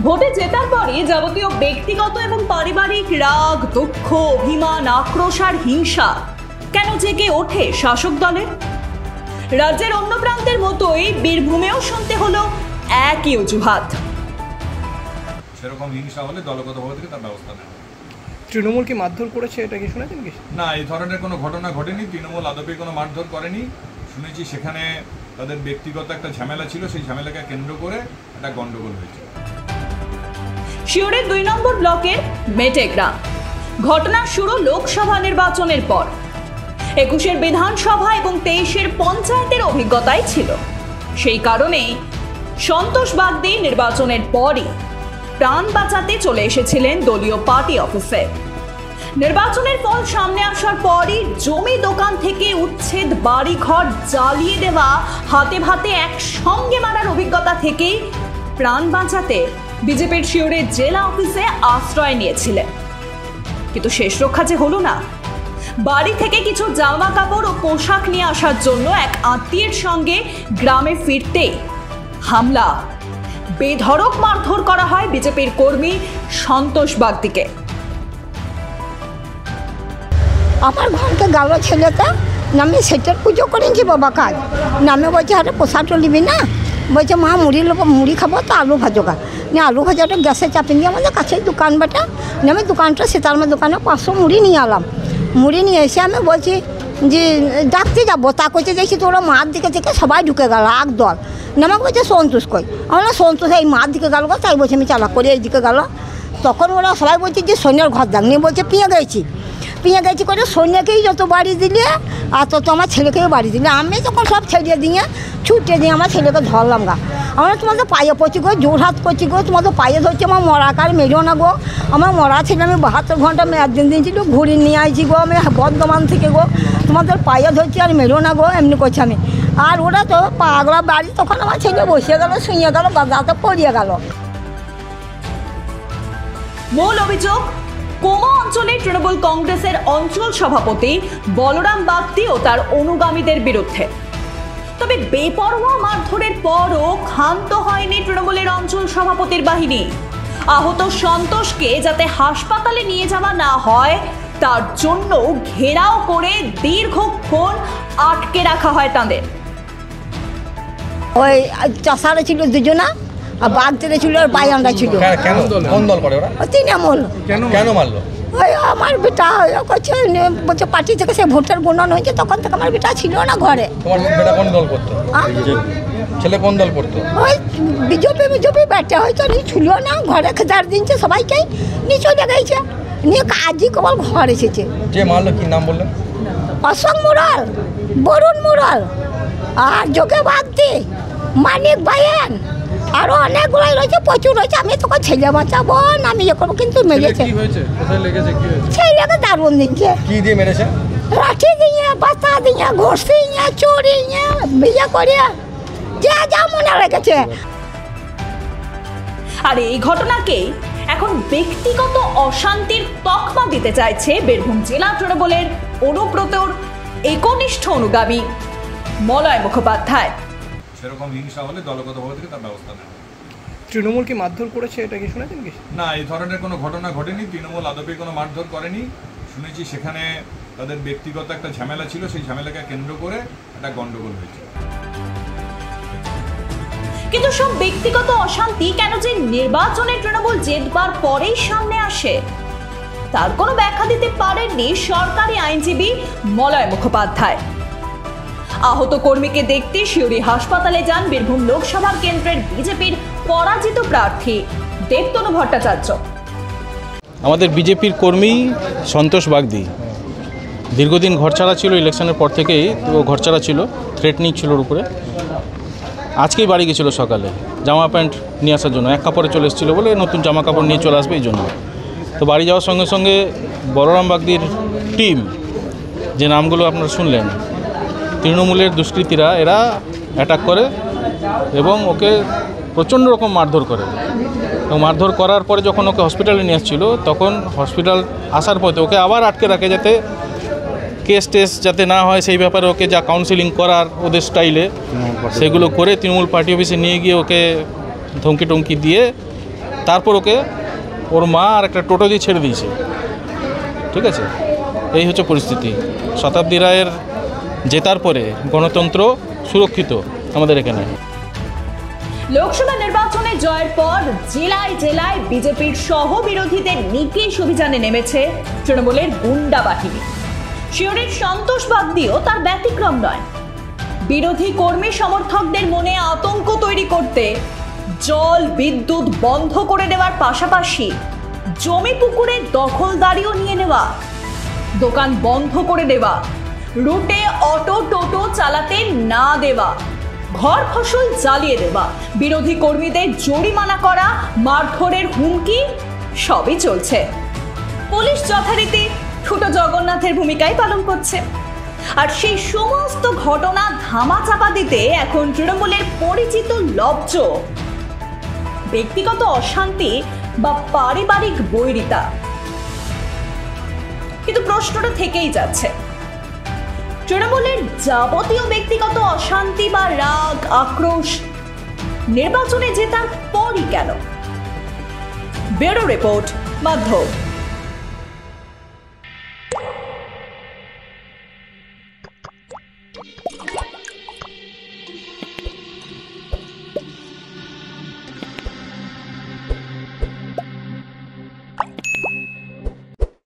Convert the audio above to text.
ভোটে জেতার পরে যাবতীয় ব্যক্তিগত এবং পারিবারিক রাগ, দুঃখ, অভিমান, আক্রোশ আর হিংসা কেন জেগে ওঠে শাসক দলের? রাজ্যের অন্য প্রান্তের মতোই বীরভূমেও শুনতে হলো একই অজুহাত। সেরকম হিংসা হলে দলগতভাবে থেকে তার ব্যবস্থা নেয়। তৃণমূল কি মারধর করেছে, এটা কি শুনেছেন কি? না, এই ধরনের কোনো ঘটনা ঘটেনি। তৃণমূল আদপে কোনো মারধর করেনি। শুনেছি সেখানে তাদের ব্যক্তিগত একটা ঝামেলা ছিল, সেই ঝামেলাকে কেন্দ্র করে একটা গন্ডগোল হয়েছে। শিওরের 2 নম্বর ব্লকের মেটেগ্রাম। ঘটনা শুরু লোকসভা নির্বাচনের পর। 21-এর বিধানসভা এবং 23-এর পঞ্চায়েতের অভিজ্ঞতাই ছিল। সেই কারণেই সন্তোষ বাগদি নির্বাচনের পরই প্রাণ বাঁচাতে চলে এসেছিলেন দলীয় পার্টি অফিসে। নির্বাচনের ফল সামনে আসার পরই জমি দোকান থেকে উচ্ছেদ, বাড়িঘর জ্বালিয়ে দেওয়া, হাতে ভাতে একসঙ্গে মারার অভিজ্ঞতা থেকেই প্রাণ বাঁচাতে বিজেপির শিওরের জেলা অফিসে আশ্রয় নিয়েছিলেন। কিন্তু শেষ রক্ষা যে হলো না। বাড়ি থেকে কিছু জামা কাপড় ও পোশাক নিয়ে আসার জন্য এক আত্মীয়ের সঙ্গে গ্রামে ফিরতেই হামলা, বেধড়ক মারধর করা হয় বিজেপির কর্মী সন্তোষ বাগদিকে। আমার ঘরকে গেল ছেলেটা, নামে সেটার পুজো করেছি বাবা কাজ, নামে বলছে আরে পোশাকটা নিবি না, বলছে মা মুড়ি খাবো তো আলু ভাজো গা, নিয়ে আলু ভাজাটা গ্যাসে চাপে নিয়ে আমাদের কাছেই দোকান বেটা, আমি দোকানটা সীতারামের দোকানে 500 মুড়ি নিয়ে এলাম। মুড়ি নিয়ে এসে আমি বলছি যে ডাকতে যাবো, তা করতে দেখছি তো ওরা মার দিকে থেকে সবাই ঢুকে গেল এক দল। আমাকে বলছে সন্তোষ কই, আমরা সন্তোষ এই মার দিকে গেল গো, তাই বলছে আমি চালাক করে এই দিকে গেল। তখন ওরা সবাই বলছে যে সৈন্যের ঘর দাগ নিয়ে বলছে পিঁয়ে গেছি করে সৈন্যকেই যত বাড়ি দিলে আর তত আমার ছেলেকেও বাড়ি দিলে। আমি তখন সব ছেড়ে দিয়ে ছুটে দিয়ে আমার ছেলেকে ধরলাম গা। আমরা তোমাদের পায়ে পড়ছি গো, জোর হাত করছি গো, তোমাদের পায়ে ধরছি, আমার মরা কার মেরো না গো, আমার মরা ছিল আমি 72 ঘন্টা আমি একদিন দিয়েছিল ঘুরে নিয়ে আসছি গো, আমি বর্ধমান থেকে গো, তোমাদের পায়ে ধরছি আর মেরো না গো, এমনি করছি আমি। আর ওরা তো পাগলা বাড়ি, তখন আমার ছেলে বসে গেল, শুয়ে গেল, গাতে পড়িয়ে গেল। মূল অভিযোগ কোমা অঞ্চলের তৃণমূল কংগ্রেসের অঞ্চল সভাপতি বলরাম বাগদি ও তার অনুগামীদের বিরুদ্ধে। তবে বেপরোয়া মারধরের পরও ক্ষান্ত হয়নি তৃণমূলের অঞ্চল সভাপতির বাহিনী। আহত সন্তোষকে যাতে হাসপাতালে নিয়ে যাওয়া না হয় তার জন্য ঘেরাও করে দীর্ঘক্ষণ আটকে রাখা হয় তাদের। ওই চাষারা ছিল দুজনা, আর বাগদিরা ছিল আর বাইয়ানরা ছিল। কেন কোন দল করে ওরা? তৃণমূল। কেন মারলো? ওই আমার বেটা বলছে পার্টি থেকে সে ভোটার গণনা হয়েছে, তখন থেকে আমার বেটা ছিল না ঘরে। তোমার বেটা কোন দল করতো? ছেলে কোন দল করতো? ওই বিজেপি বেটা হয়তো ছিল না ঘরে, খেদার দিনছে সবাইকে নিয়ে চলে গেছে, নিয়ে কাজই কেবল ঘর এসেছে। যে মারলো কি নাম বললেন? অশোক মোড়াল, বরুণ মোড়াল, আর যোগে বাগদি, মানিক বায়ান, আরো অনেকগুলোই রয়েছে, প্রচুর রয়েছে। আমি তোকে ছেলে বাঁচাবো না, আমি ইয়ে করবো, কিন্তু মেরেছে। ছেলেকে দারুণ দিচ্ছে। কি দিয়ে মেরেছে? লাঠি দিয়ে, বাতা দিয়ে, ঘষি দিয়ে, চড়ি দিয়ে, বিয়ে করে যা মনে রেখেছে। আর এই ঘটনাকে এখন ব্যক্তিগত অশান্তির তকমা দিতে চাইছে বীরভূম জেলা তৃণমূলের অনুব্রতর একনিষ্ঠ অনুগামী মলয় মুখোপাধ্যায়। সেরকম হিংসা হলে দলগতভাবে থেকে তার ব্যবস্থা নেয়। তৃণমূল কি মারধর করেছে, এটা কি শুনেছেন কি? না, এই ধরনের কোনো ঘটনা ঘটেনি। তৃণমূল আদপে কোনো মারধর করেনি। শুনেছি সেখানে তাদের ব্যক্তিগত একটা ঝামেলা ছিল, সেই ঝামেলাকে কেন্দ্র করে একটা গন্ডগোল হয়েছে। কিন্তু সব ব্যক্তিগত অশান্তি কেন যে নির্বাচনে তৃণমূল জেতবার পরেই সামনে আসে তার কোনো ব্যাখ্যা দিতে পারেননি সরকারি আইনজীবী মলয় মুখোপাধ্যায়। আহত কর্মীকে দেখতে শিউরি হাসপাতালে যান বীরভূম লোকসভা কেন্দ্রের বিজেপির পরাজিত প্রার্থী দেবতনু ভট্টাচার্য। আমাদের বিজেপির কর্মী সন্তোষ বাগদি দীর্ঘদিন ঘরছাড়া ছিল, ইলেকশনের পর থেকেই ও ঘরছাড়া ছিল, থ্রেটনিং ছিল ওর উপরে। আজকেই বাড়ি গেছিলো সকালে জামা প্যান্ট নিয়ে আসার জন্য, এক কাপড়ে চলে এসেছিলো বলে নতুন জামা কাপড় নিয়ে চলে আসবে এই জন্য। তো বাড়ি যাওয়ার সঙ্গে সঙ্গে বলরাম বাগদির টিম, যে নামগুলো আপনারা শুনলেন, তৃণমূলের দুষ্কৃতীরা এরা অ্যাটাক করে এবং ওকে প্রচণ্ড রকম মারধর করে। এবং মারধর করার পরে যখন ওকে হসপিটালে নিয়ে আসছিল, তখন হসপিটাল আসার পথে ওকে আবার আটকে রাখে, যাতে কেস টেস যাতে না হয় সেই ব্যাপারে ওকে যা কাউন্সিলিং করার ওদের স্টাইলে সেগুলো করে তৃণমূল পার্টি অফিসে নিয়ে গিয়ে ওকে ধমকি টমকি দিয়ে তারপর ওকে ওর মা আর একটা টোটো দিয়ে ছেড়ে দিয়েছে। ঠিক আছে, এই হচ্ছে পরিস্থিতি। শতাব্দী রায়ের জেতার পরে গণতন্ত্র সুরক্ষিত আমাদের এখানে। লোকসভা নির্বাচনে জয়ের পর জেলায় জেলায় বিজেপির সহ বিরোধীদের নিকেশ অভিযানে নেমেছে তৃণমূলের গুন্ডা বাহিনী। শিওরের সন্তোষ বাগদিও তার ব্যতিক্রম নয়। বিরোধী কর্মী সমর্থকদের মনে আতঙ্ক তৈরি করতে জল বিদ্যুৎ বন্ধ করে দেওয়ার পাশাপাশি জমি পুকুরে দখলদারিও নিয়ে নেওয়া, দোকান বন্ধ করে দেওয়া, রুটে অটো টোটো চালাতে না দেওয়া, ঘর ফসল জ্বালিয়ে দেওয়া, বিরোধী কর্মীদের জরিমানা করা, মারধরের হুমকি সবই চলছে। পুলিশ যথারীতি ছোট জগন্নাথের ভূমিকাই পালন করছে। আর সেই সমস্ত ঘটনা ধামাচাপা দিতে এখন তৃণমূলের পরিচিত লব্জ ব্যক্তিগত অশান্তি বা পারিবারিক বৈরিতা। কিন্তু প্রশ্নটা থেকেই যাচ্ছে, তৃণমূলের যাবতীয় ব্যক্তিগত অশান্তি বা রাগ আক্রোশ নির্বাচনে জেতার পরই কেন? ব্যুরো রিপোর্ট, মাধ্যম।